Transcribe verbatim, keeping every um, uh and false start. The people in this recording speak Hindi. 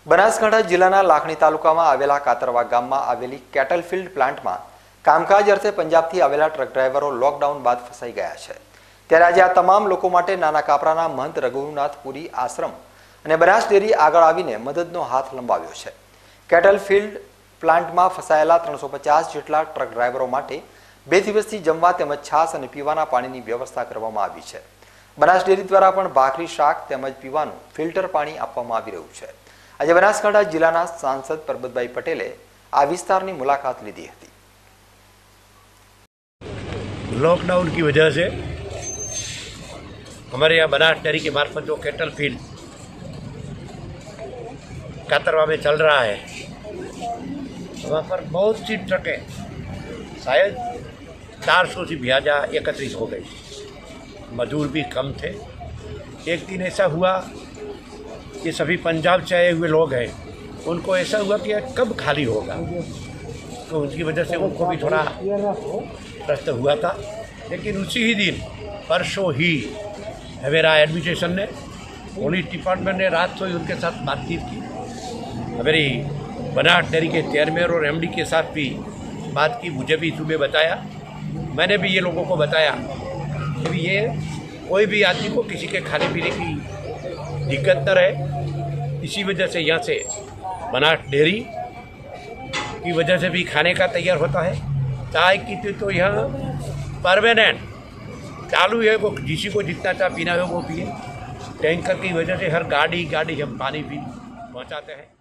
બનાસકાંઠા જિલ્લાના લાખણી તાલુકામાં આવેલા કાતરવા ગામમાં આવેલી કેટલ ફીલ્ડ પ્લાન્ટમાં કામકાજ અર્થે પંજાબથી આવેલા ટ્રક ડ્રાઈવરો લોકડાઉન બાદ ફસાઈ ગયા છે। ત્યારે આજે આ તમામ લોકો માટે નાના કાપરાના મહંત રઘુનાથ પુરી આશ્રમ અને બનાસ ડેરી આગળ આવીને મદદનો હાથ લંબાવ્યો છે। કેટલ ફીલ્ડ પ્લાન્ટમાં ફસાયેલા ત્રણસો પચાસ જેટલા ટ્રક ડ્રાઈવરો માટે બે દિવસથી જમવા તેમજ છાશ અને પીવાના પાણીની વ્યવસ્થા કરવામાં આવી છે। બનાસ ડેરી દ્વારા પણ ભાખરી શાક તેમજ પીવાનું ફિલ્ટર પાણી આપવામાં આવી રહ્યું છે। આજે બનાસકાંઠા जिला सांसद परबतभाई पटेले आ विस्तार की मुलाकात ली थी। लॉकडाउन की वजह से हमारे यहाँ बनास डेयरी के मार्फत जो कैटल फील्ड कातरवा में चल रहा है, वहाँ पर बहुत सी ट्रकें शायद चार सौ से भ्याजा इकतीस हो गई। मजदूर भी कम थे। एक दिन ऐसा हुआ कि सभी पंजाब से आए हुए लोग हैं, उनको ऐसा हुआ कि कब खाली होगा, तो उसकी वजह से उनको भी थोड़ा प्रश्न हुआ था। लेकिन उसी ही दिन परसों ही हमारा एडमिनिस्ट्रेशन ने, पुलिस डिपार्टमेंट ने रात को ही उनके साथ बातचीत की। हमारी बनास डेयरी के चेयरमैन और एमडी के साथ भी बात की। मुझे भी सुबह बताया, मैंने भी ये लोगों को बताया कि ये कोई भी आदमी को किसी के खाने पीने की दिक्कत न रहे। इसी वजह से यहाँ से बनास डेयरी की वजह से भी खाने का तैयार होता है। चाय की तो यहाँ परमानेंट चालू है, वो जिसी को जितना चाय पीना है वो पिए। टैंकर की वजह से हर गाड़ी गाड़ी हम पानी भी पहुँचाते हैं।